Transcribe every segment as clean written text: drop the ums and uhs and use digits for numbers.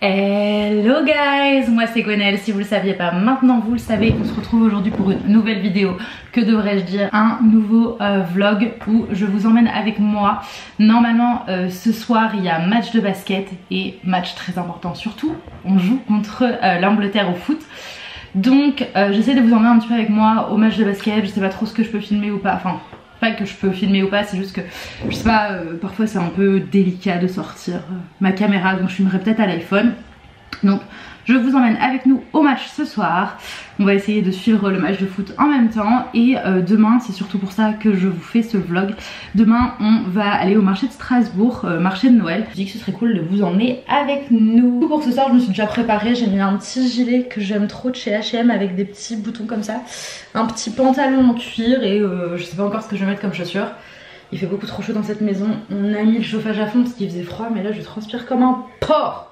Hello guys, moi c'est Gwenaëlle, si vous le saviez pas, maintenant vous le savez, on se retrouve aujourd'hui pour une nouvelle vidéo, que devrais-je dire, un nouveau vlog où je vous emmène avec moi. Normalement ce soir il y a match de basket et match très important surtout, on joue contre l'Angleterre au foot. Donc j'essaie de vous emmener un petit peu avec moi au match de basket, je sais pas trop ce que je peux filmer ou pas, enfin pas que je peux filmer ou pas, c'est juste que je sais pas, parfois c'est un peu délicat de sortir ma caméra, donc je filmerai peut-être à l'iPhone. Donc je vous emmène avec nous au match ce soir. On va essayer de suivre le match de foot en même temps. Et demain, c'est surtout pour ça que je vous fais ce vlog. Demain on va aller au marché de Strasbourg, marché de Noël. Je dis que ce serait cool de vous emmener avec nous. Pour ce soir je me suis déjà préparée, j'ai mis un petit gilet que j'aime trop de chez H&M avec des petits boutons comme ça. Un petit pantalon en cuir et je sais pas encore ce que je vais mettre comme chaussures. Il fait beaucoup trop chaud dans cette maison. On a mis le chauffage à fond parce qu'il faisait froid, mais là je transpire comme un porc.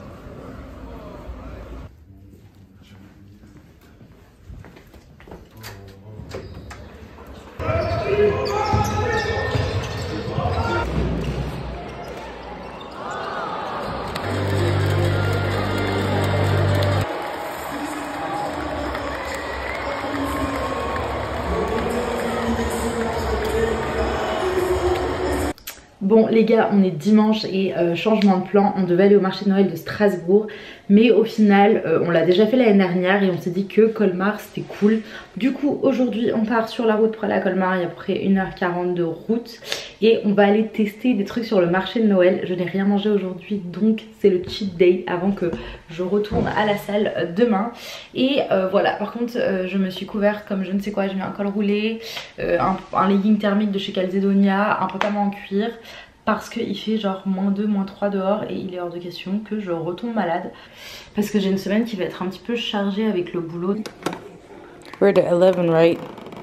Bon les gars, on est dimanche et changement de plan, on devait aller au marché de Noël de Strasbourg, mais au final on l'a déjà fait l'année dernière et on s'est dit que Colmar c'était cool. Du coup aujourd'hui on part sur la route pour aller à Colmar, il y a à peu près 1h40 de route et on va aller tester des trucs sur le marché de Noël. Je n'ai rien mangé aujourd'hui donc c'est le cheat day avant que je retourne à la salle demain. Et voilà, par contre je me suis couvert comme je ne sais quoi, j'ai mis un col roulé, un legging thermique de chez Calzedonia, un pantalon en cuir. Parce qu'il fait genre -2, -3 dehors et il est hors de question que je retombe malade. Parce que j'ai une semaine qui va être un petit peu chargée avec le boulot. We're at 11, right?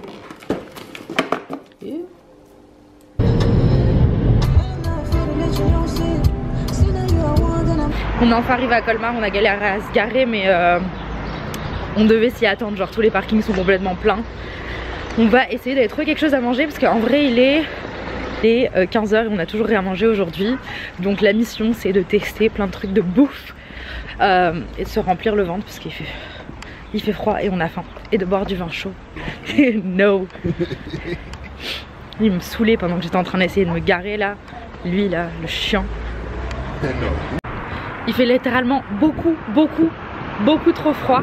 Yeah. On est enfin arrivé à Colmar, on a galéré à se garer mais on devait s'y attendre, genre tous les parkings sont complètement pleins. On va essayer d'aller trouver quelque chose à manger parce qu'en vrai il est 15h et on a toujours rien mangé aujourd'hui. Donc la mission c'est de tester plein de trucs de bouffe et de se remplir le ventre parce qu'il fait froid et on a faim. Et de boire du vin chaud. No. Il me saoulait pendant que j'étais en train d'essayer de me garer là. Lui là, le chiant. Il fait littéralement beaucoup trop froid.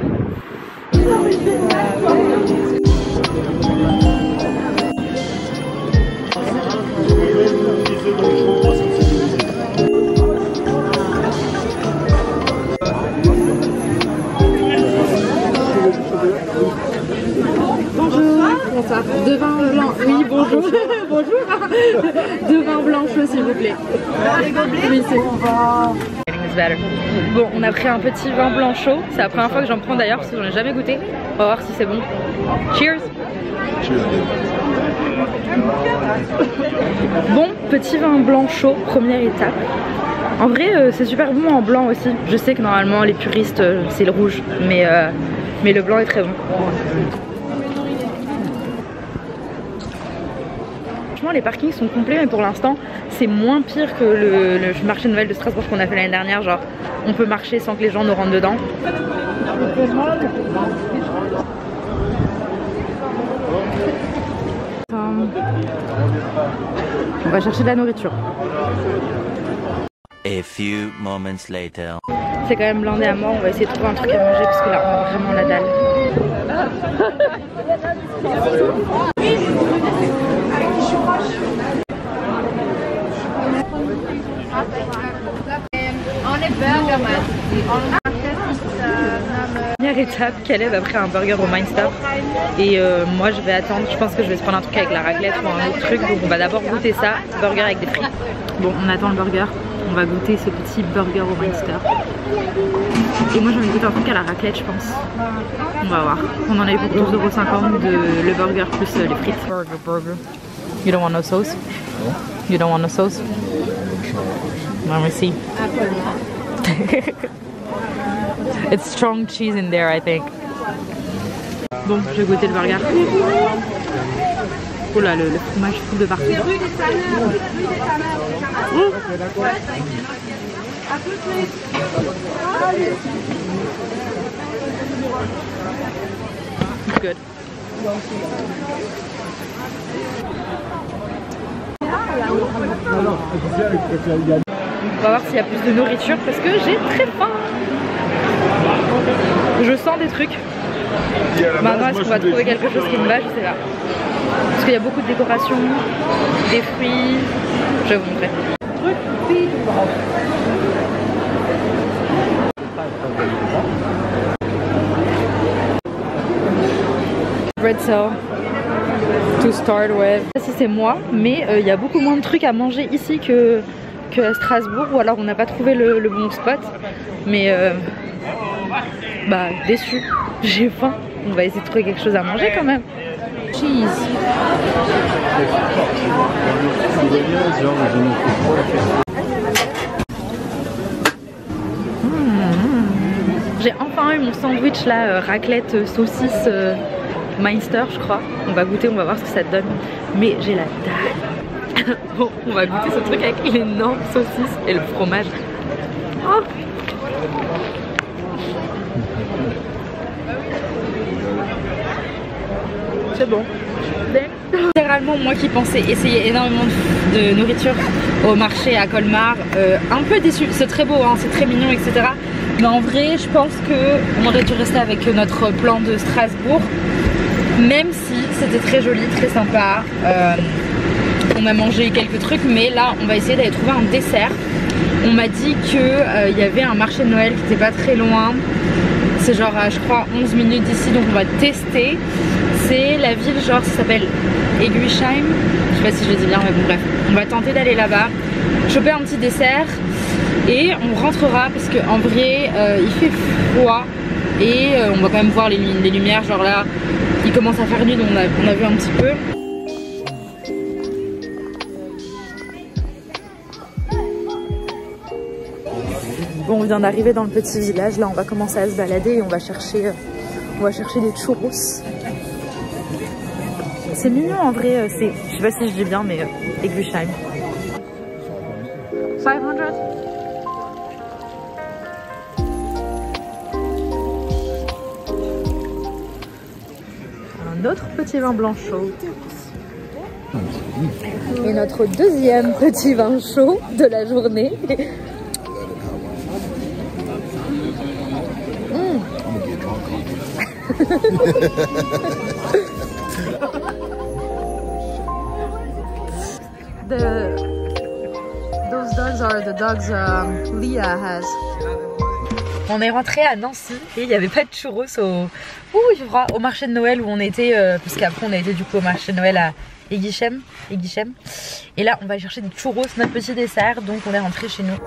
Bonsoir. Deux vins blancs. Oui, bonjour. Bonjour. Deux vins blancs chauds s'il vous plaît. Oui, c'est bon. On a pris un petit vin blanc chaud. C'est la première fois que j'en prends d'ailleurs parce que j'en ai jamais goûté. On va voir si c'est bon. Cheers. Bon, petit vin blanc chaud, première étape. En vrai c'est super bon en blanc aussi. Je sais que normalement les puristes c'est le rouge, mais le blanc est très bon. Franchement les parkings sont complets mais pour l'instant c'est moins pire que le marché de Noël de Strasbourg qu'on a fait l'année dernière. Genre on peut marcher sans que les gens nous rentrent dedans. On va chercher de la nourriture. A few moments later. C'est quand même blindé à mort, on va essayer de trouver un truc à manger parce que là on a vraiment la dalle. Première étape, Caleb a pris un burger au Mindstop et moi je vais attendre, je pense que je vais se prendre un truc avec la raclette ou un autre truc, donc on va d'abord goûter ça, burger avec des frites. Bon, on attend le burger, on va goûter ce petit burger au Mindstop. Et moi j'en ai goûté un truc à la raclette je pense. On va voir. On en a eu pour 12,50 € de le burger plus les frites. Burger. You don't want no sauce? You don't want no sauce? Let me see. It's strong cheese in there I think. Bon, je vais goûter le burger. Oh là, le fromage coule de partout. Good. On va voir s'il y a plus de nourriture parce que j'ai très faim. Je sens des trucs. Maintenant, est-ce qu'on va trouver quelque chose qui me va? Je sais pas. Parce qu'il y a beaucoup de décorations, des fruits. Je vais vous montrer. Pretzel to start with. Je sais pas si c'est moi, mais il y a beaucoup moins de trucs à manger ici que à Strasbourg, ou alors on n'a pas trouvé le bon spot. Mais bah déçu, j'ai faim. On va essayer de trouver quelque chose à manger quand même. Cheese. J'ai enfin eu mon sandwich là, raclette saucisse Meinster je crois. On va goûter, on va voir ce que ça donne. Mais j'ai la dalle. Bon, on va goûter ce truc avec l'énorme saucisse et le fromage. Oh. C'est bon. Littéralement moi qui pensais essayer énormément de nourriture au marché à Colmar, un peu déçu. C'est très beau, hein, c'est très mignon, etc. Mais en vrai je pense qu'on aurait dû rester avec notre plan de Strasbourg. Même si c'était très joli, très sympa. On a mangé quelques trucs, mais là on va essayer d'aller trouver un dessert. On m'a dit qu'il y avait un marché de Noël qui était pas très loin. C'est genre je crois 11 minutes d'ici, donc on va tester. C'est la ville, genre ça s'appelle Eguisheim. Je sais pas si je le dis bien, mais bon bref. On va tenter d'aller là-bas, choper un petit dessert et on rentrera parce qu'en vrai il fait froid et on va quand même voir les lumières. Genre là il commence à faire nuit, donc on a vu un petit peu. Bon, on vient d'arriver dans le petit village, là on va commencer à se balader et on va chercher des churros. C'est mignon en vrai, je sais pas si je dis bien, mais Eguisheim. 500. Un autre petit vin blanc chaud. Et notre deuxième petit vin chaud de la journée. Those dogs are the dogs Leah has. On est rentré à Nancy et il n'y avait pas de churros au marché de Noël où on était, parce qu'après on a été du coup au marché de Noël à Eguisheim. Et là on va chercher des churros, notre petit dessert, donc on est rentré chez nous.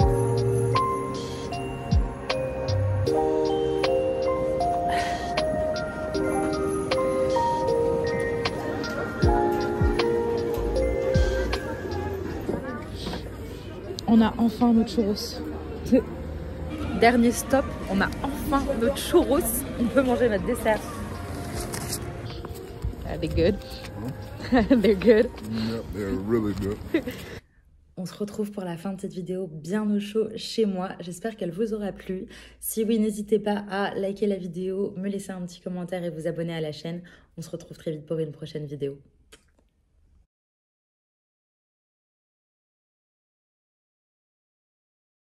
On a enfin notre churros. Dernier stop, on a enfin notre churros. On peut manger notre dessert. Are they good? They're good. Yep, they're really good. On se retrouve pour la fin de cette vidéo bien au chaud chez moi. J'espère qu'elle vous aura plu. Si oui, n'hésitez pas à liker la vidéo, me laisser un petit commentaire et vous abonner à la chaîne. On se retrouve très vite pour une prochaine vidéo.